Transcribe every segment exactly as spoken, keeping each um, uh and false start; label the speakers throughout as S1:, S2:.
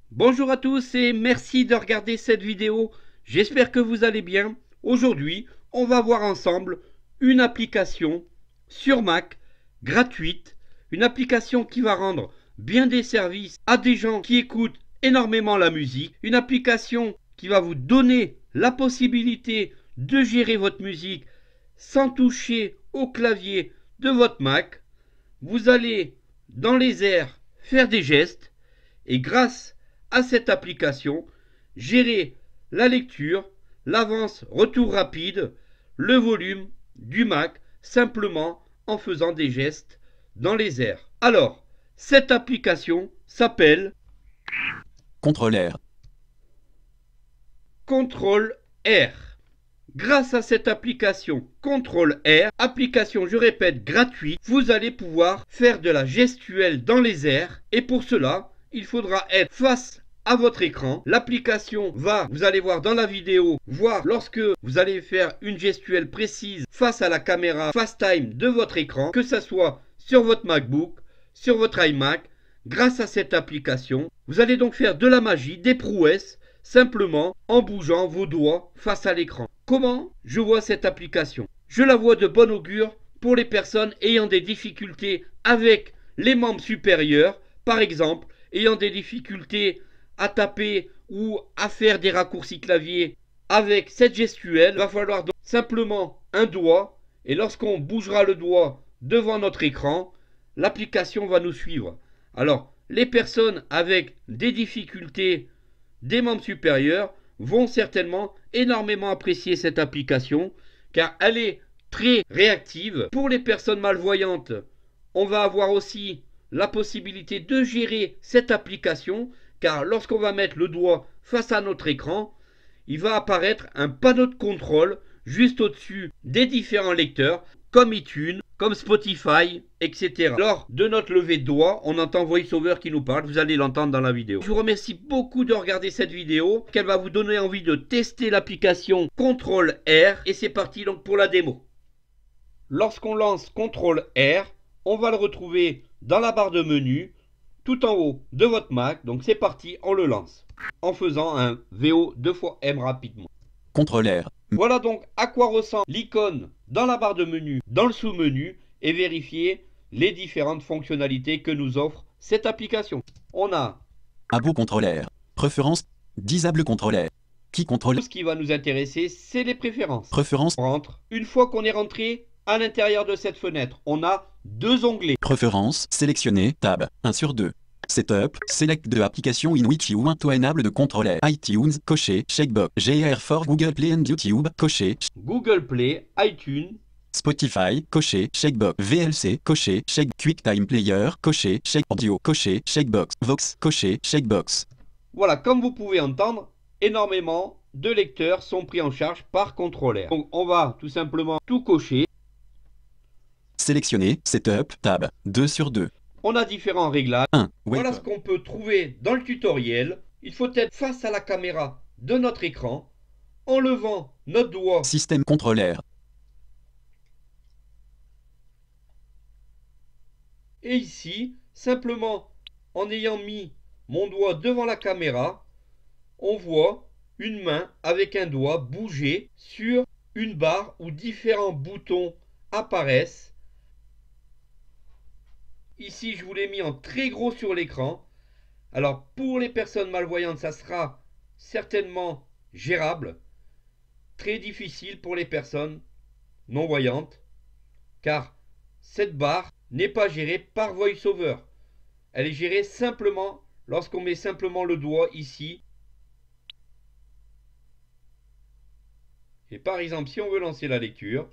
S1: Bonjour à tous et merci de regarder cette vidéo. J'espère que vous allez bien. Aujourd'hui, on va voir ensemble une application sur Mac gratuite. Une application qui va rendre bien des services à des gens qui écoutent énormément la musique. Une application qui va vous donner la possibilité de gérer votre musique sans toucher au clavier de votre Mac. Vous allez dans les airs faire des gestes et grâce à cette application, gérer la lecture, l'avance retour rapide, le volume du Mac simplement en faisant des gestes dans les airs. Alors, cette application s'appelle
S2: Contrôleur.
S1: Control R. Grâce à cette application Control R, application, je répète, gratuite, vous allez pouvoir faire de la gestuelle dans les airs et pour cela, il faudra être face à votre écran. L'application va, vous allez voir dans la vidéo, voir lorsque vous allez faire une gestuelle précise face à la caméra FaceTime de votre écran, que ce soit sur votre MacBook, sur votre iMac. Grâce à cette application, vous allez donc faire de la magie, des prouesses, simplement en bougeant vos doigts face à l'écran. Comment je vois cette application? Je la vois de bon augure pour les personnes ayant des difficultés avec les membres supérieurs, par exemple, ayant des difficultés à taper ou à faire des raccourcis clavier avec cette gestuelle. Il va falloir donc simplement un doigt et lorsqu'on bougera le doigt devant notre écran, l'application va nous suivre. Alors, les personnes avec des difficultés des membres supérieurs vont certainement énormément apprécier cette application car elle est très réactive. Pour les personnes malvoyantes, on va avoir aussi la possibilité de gérer cette application car lorsqu'on va mettre le doigt face à notre écran, il va apparaître un panneau de contrôle juste au-dessus des différents lecteurs comme iTunes, comme Spotify, et cetera. Lors de notre lever de doigt, on entend VoiceOver qui nous parle, vous allez l'entendre dans la vidéo. Je vous remercie beaucoup de regarder cette vidéo, qu'elle va vous donner envie de tester l'application Control R, et c'est parti donc pour la démo. Lorsqu'on lance Control R, on va le retrouver dans la barre de menu, tout en haut de votre Mac, donc c'est parti, on le lance, en faisant un V O deux fois M rapidement.
S2: Contrôleur.
S1: Voilà donc à quoi ressemble l'icône dans la barre de menu, dans le sous-menu et vérifier les différentes fonctionnalités que nous offre cette application. On a
S2: Abo contrôleur. Préférence. Disable contrôleur. Qui contrôle.
S1: tout ce qui va nous intéresser, c'est les préférences.
S2: Préférence.
S1: On rentre. Une fois qu'on est rentré à l'intérieur de cette fenêtre, on a deux onglets.
S2: Préférence. Sélectionner. Tab. un sur deux. Setup. Select de application in which you want to enable de contrôleur. iTunes. Coché. Checkbox. G R for Google Play and YouTube. Coché.
S1: Google Play, iTunes.
S2: Spotify. Coché. Checkbox. V L C. Coché. Check. QuickTime Player. Coché. Check. Audio. Coché. Checkbox. Vox. Coché. Checkbox.
S1: Voilà, comme vous pouvez entendre, énormément de lecteurs sont pris en charge par contrôleur. Donc on va tout simplement tout cocher.
S2: Sélectionner. Setup. Tab. deux sur deux.
S1: On a différents réglages.
S2: un.
S1: Voilà ce qu'on peut trouver dans le tutoriel. Il faut être face à la caméra de notre écran, en levant notre doigt.
S2: Système contrôleur.
S1: Et ici, simplement en ayant mis mon doigt devant la caméra, on voit une main avec un doigt bouger sur une barre où différents boutons apparaissent. Ici, je vous l'ai mis en très gros sur l'écran. Alors, pour les personnes malvoyantes, ça sera certainement gérable. Très difficile pour les personnes non-voyantes, car cette barre n'est pas gérée par VoiceOver. Elle est gérée simplement lorsqu'on met simplement le doigt ici. Et par exemple, si on veut lancer la lecture,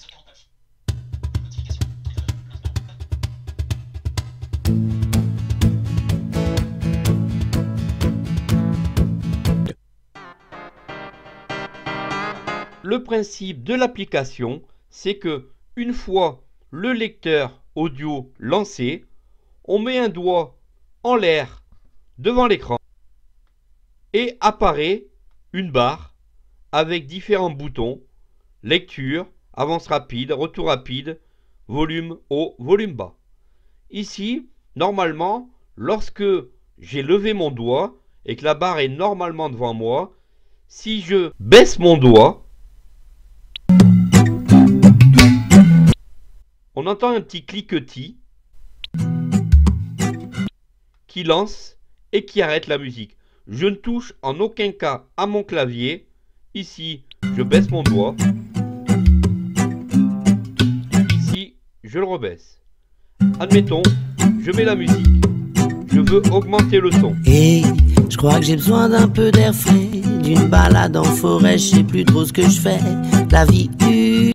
S1: le principe de l'application, c'est que une fois le lecteur audio lancé, on met un doigt en l'air devant l'écran et apparaît une barre avec différents boutons, lecture, avance rapide, retour rapide, volume haut, volume bas. Ici, normalement, lorsque j'ai levé mon doigt, et que la barre est normalement devant moi, si je baisse mon doigt, on entend un petit cliquetis qui lance et qui arrête la musique. Je ne touche en aucun cas à mon clavier. Ici, je baisse mon doigt. Ici, je le rebaisse. Admettons, je mets la musique. Je veux augmenter le son.
S3: Et je crois que j'ai besoin d'un peu d'air frais, d'une balade en forêt, je sais plus trop ce que je fais. La vie U.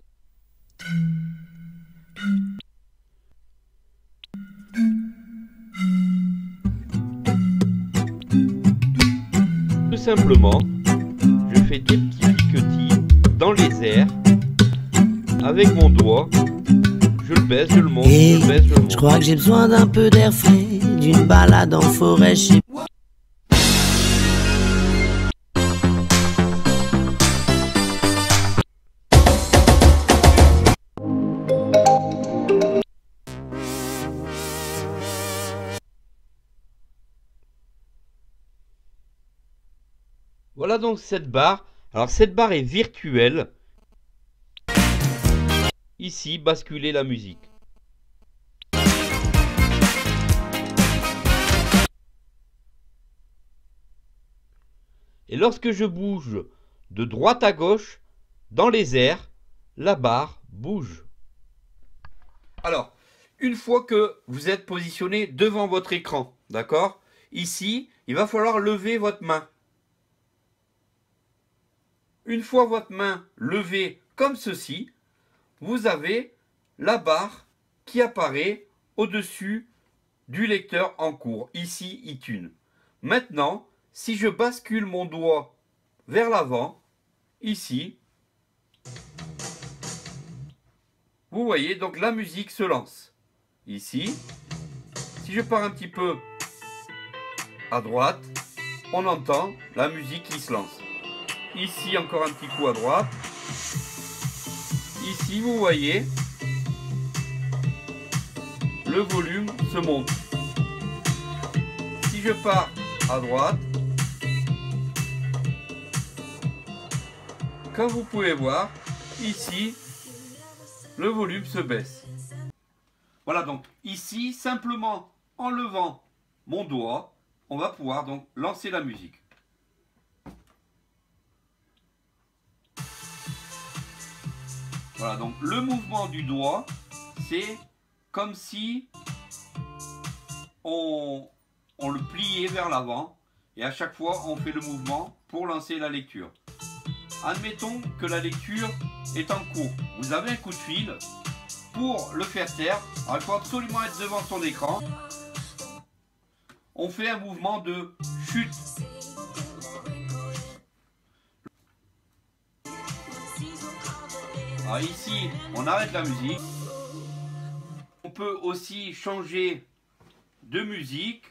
S1: Tout simplement, je fais des petits cliquetis dans les airs avec mon doigt. Je le baisse, je le monte,
S3: Et
S1: je le baisse, je le monte.
S3: je crois que j'ai besoin d'un peu d'air frais, d'une balade en forêt, je sais.
S1: Voilà donc cette barre. Alors cette barre est virtuelle. Ici, basculer la musique. Et lorsque je bouge de droite à gauche, dans les airs, la barre bouge. Alors, une fois que vous êtes positionné devant votre écran, d'accord? Ici, il va falloir lever votre main. Une fois votre main levée comme ceci, vous avez la barre qui apparaît au-dessus du lecteur en cours, ici iTunes. Maintenant, si je bascule mon doigt vers l'avant, ici, vous voyez, donc la musique se lance. Ici, si je pars un petit peu à droite, on entend la musique qui se lance. Ici, encore un petit coup à droite. Ici, vous voyez, le volume se monte. Si je pars à droite, comme vous pouvez voir, ici, le volume se baisse. Voilà, donc ici, simplement en levant mon doigt, on va pouvoir donc lancer la musique. Voilà, donc le mouvement du doigt, c'est comme si on, on le pliait vers l'avant et à chaque fois on fait le mouvement pour lancer la lecture. Admettons que la lecture est en cours. Vous avez un coup de fil. Pour le faire taire, alors il faut absolument être devant son écran. On fait un mouvement de chute. Alors ici, on arrête la musique. On peut aussi changer de musique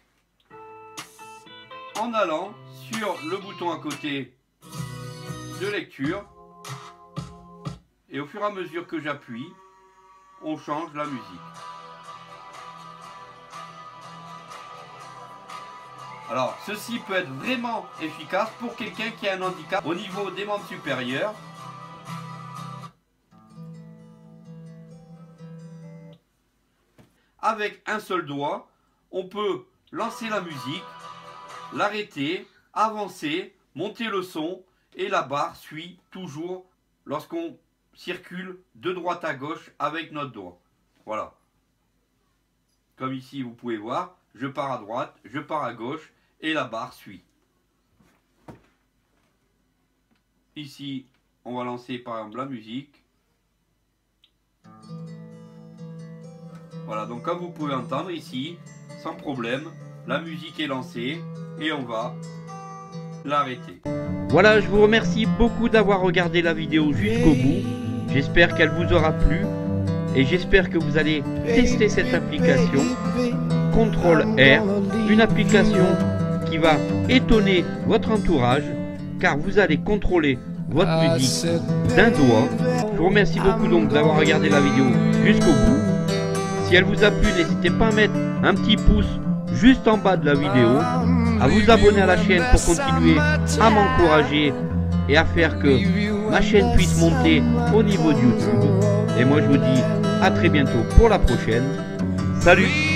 S1: en allant sur le bouton à côté de lecture. Et au fur et à mesure que j'appuie, on change la musique. Alors, ceci peut être vraiment efficace pour quelqu'un qui a un handicap au niveau des membres supérieurs. Avec un seul doigt, on peut lancer la musique, l'arrêter, avancer, monter le son et la barre suit toujours lorsqu'on circule de droite à gauche avec notre doigt. Voilà. Comme ici, vous pouvez voir, je pars à droite, je pars à gauche et la barre suit. Ici, on va lancer par exemple la musique. Voilà, donc comme vous pouvez entendre ici, sans problème, la musique est lancée et on va l'arrêter. Voilà, je vous remercie beaucoup d'avoir regardé la vidéo jusqu'au bout. J'espère qu'elle vous aura plu et j'espère que vous allez tester cette application contrôle R, une application qui va étonner votre entourage car vous allez contrôler votre musique d'un doigt. Je vous remercie beaucoup donc d'avoir regardé la vidéo jusqu'au bout. Si elle vous a plu, n'hésitez pas à mettre un petit pouce juste en bas de la vidéo à vous abonner à la chaîne pour continuer à m'encourager et à faire que ma chaîne puisse monter au niveau de YouTube. Et moi je vous dis à très bientôt pour la prochaine. Salut!